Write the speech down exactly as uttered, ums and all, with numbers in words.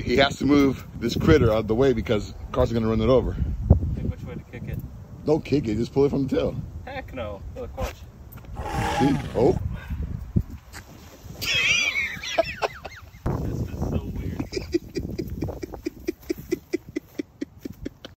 he has to move this critter out of the way because cars are gonna run it over. Think which way to kick it? Don't kick it, just pull it from the tail. Heck no. Look, watch. See? Oh.